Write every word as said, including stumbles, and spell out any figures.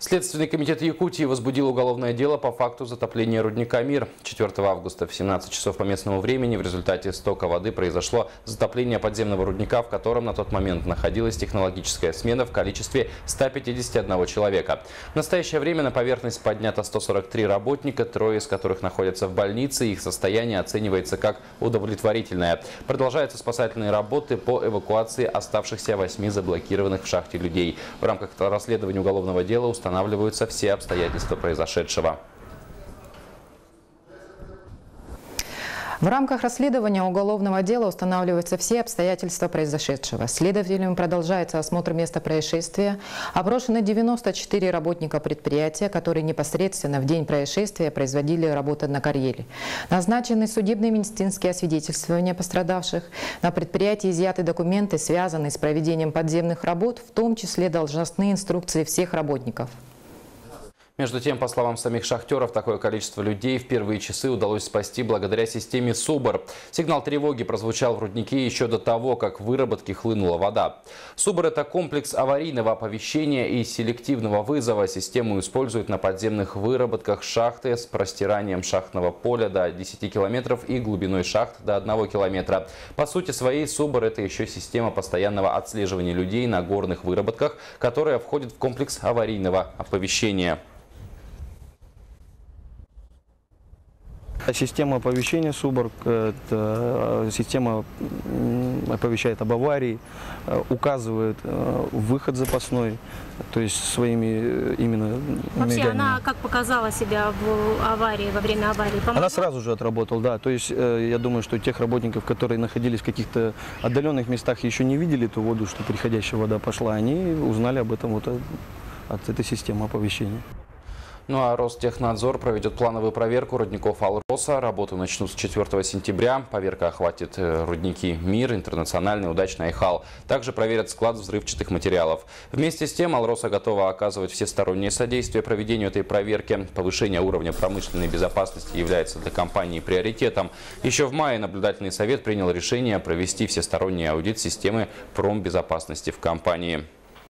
Следственный комитет Якутии возбудил уголовное дело по факту затопления рудника «Мир». четвёртого августа в семнадцать часов по местному времени в результате стока воды произошло затопление подземного рудника, в котором на тот момент находилась технологическая смена в количестве ста пятидесяти одного человека. В настоящее время на поверхность поднято сто сорок три работника, трое из которых находятся в больнице. Их состояние оценивается как удовлетворительное. Продолжаются спасательные работы по эвакуации оставшихся восьми заблокированных в шахте людей. В рамках расследования уголовного дела установлено Устанавливаются все обстоятельства произошедшего. В рамках расследования уголовного дела устанавливаются все обстоятельства произошедшего. Следователями продолжается осмотр места происшествия. Опрошены девяносто четыре работника предприятия, которые непосредственно в день происшествия производили работу на карьере. Назначены судебные и медицинские освидетельствования пострадавших. На предприятии изъяты документы, связанные с проведением подземных работ, в том числе должностные инструкции всех работников. Между тем, по словам самих шахтеров, такое количество людей в первые часы удалось спасти благодаря системе СУБР. Сигнал тревоги прозвучал в руднике еще до того, как в выработке хлынула вода. СУБР – это комплекс аварийного оповещения и селективного вызова. Систему используют на подземных выработках шахты с простиранием шахтного поля до десяти километров и глубиной шахт до одного километра. По сути своей, СУБР – это еще система постоянного отслеживания людей на горных выработках, которая входит в комплекс аварийного оповещения. Система оповещения СУБР – это система оповещает об аварии, указывает выход запасной, то есть своими именно Вообще миганиями. Она как показала себя в аварии, во время аварии? Помогла? Она сразу же отработала, да. То есть я думаю, что тех работников, которые находились в каких-то отдаленных местах и еще не видели ту воду, что приходящая вода пошла, они узнали об этом вот от, от этой системы оповещения. Ну а Ростехнадзор проведет плановую проверку рудников Алроса. Работу начнут с четвёртого сентября. Проверка охватит рудники «Мир», «Интернациональный», «Удачный», «Айхал». Также проверят склад взрывчатых материалов. Вместе с тем Алроса готова оказывать всестороннее содействие проведению этой проверки. Повышение уровня промышленной безопасности является для компании приоритетом. Еще в мае наблюдательный совет принял решение провести всесторонний аудит системы промбезопасности в компании.